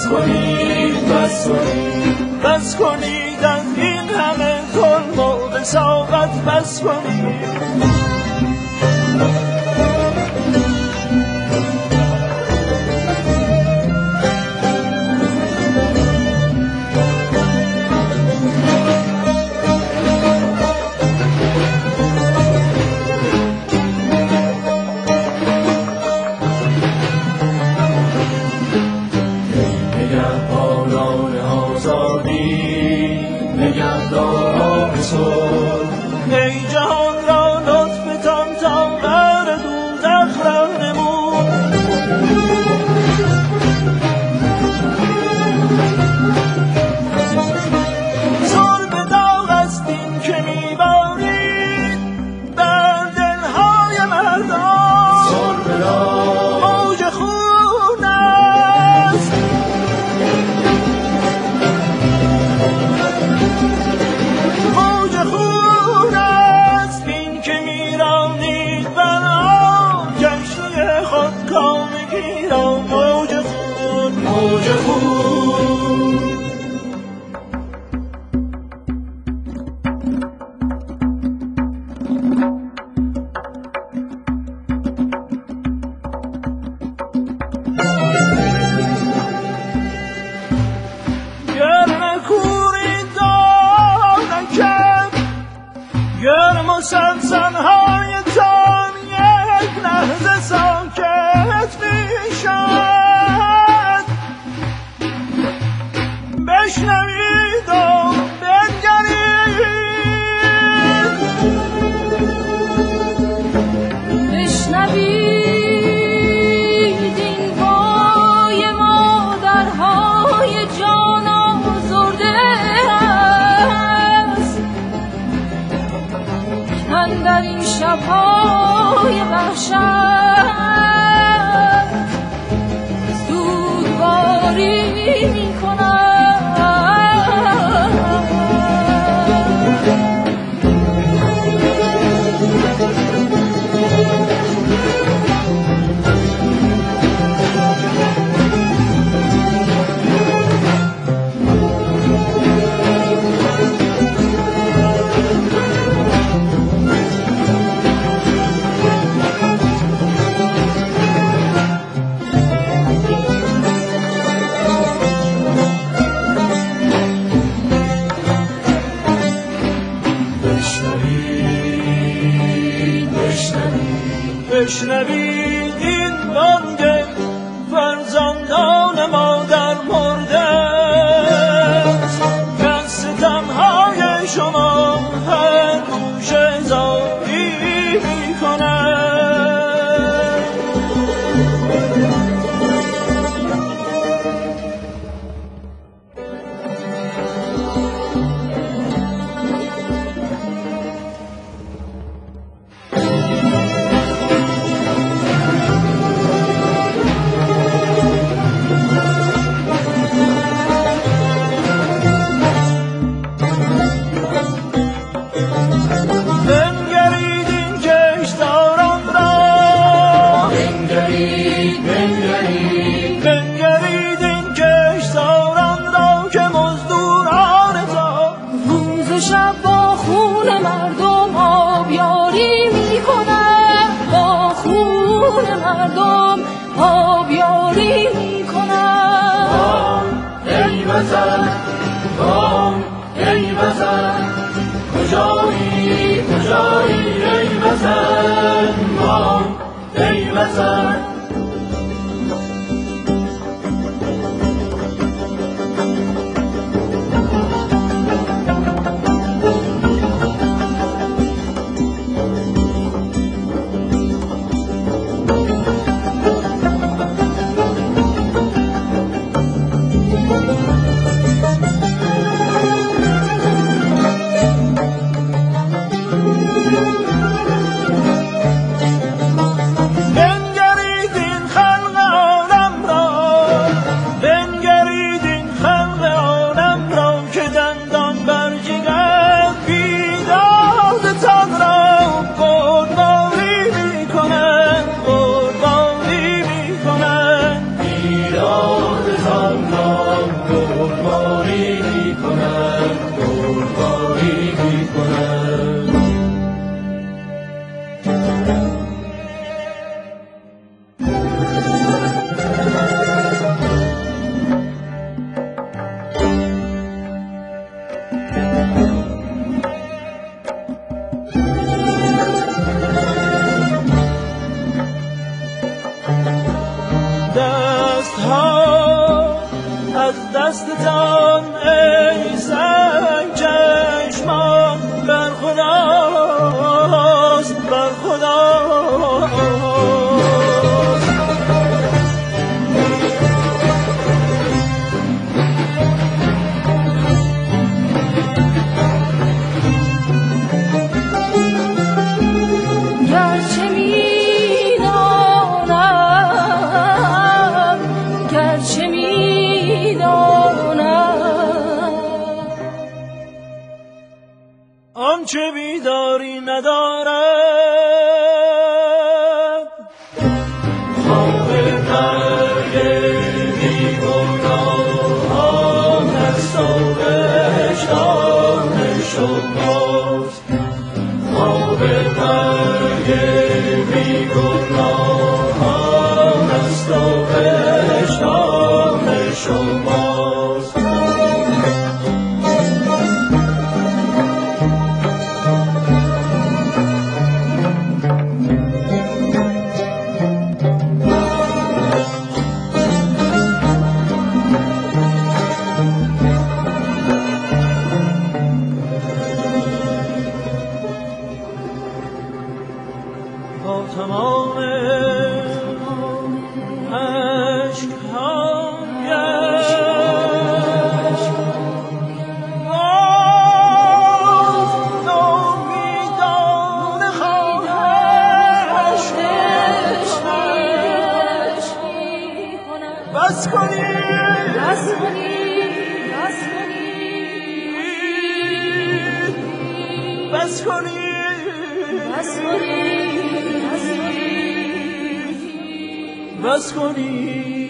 بس کنید از این همه ظلم و بساقت بس کنید. ای جهان را لطفتان تا غر دوزخ رهنمون. سر به داغ است این که میبارید بر دلهای مردم. سر به داغ موج خون است سنهای تان یک لحظه ساکت میشد. بشنوید و بنگرید، بشنوید این وای مادرهای جان آزرده است اندر این شب‌های وحشت سوگواری می‌کنند. بشنوید این بانگ فرزندان مادر مرده که از ستمهای شما هر گوشه زاری میکنند. مردم آبیاری میکنند. ای وطن، ای وطن، کجایی کجایی ای وطن، ای وطن. بنگرید دستتان ای سنگ چشمان بر خداست بر خداست آنچه بیداری ندارد خواب مرگ بیگناهان است و وجدان شماست خواب مرگ بیگناهان است و وجدان شماست با تمام عشقهایش باز نامیدانه خواهش بس کنید بس کنید بس کنید بس کنید بس کنید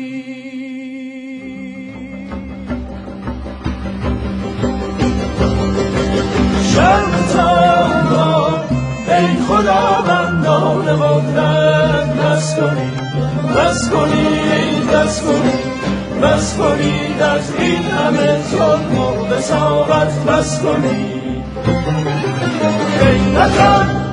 شرمتان را ای خداوندان قدرت بس کنید بس کنید بس کنید بس کنید از این همه ظلم و بساغت بس کنید ای وطن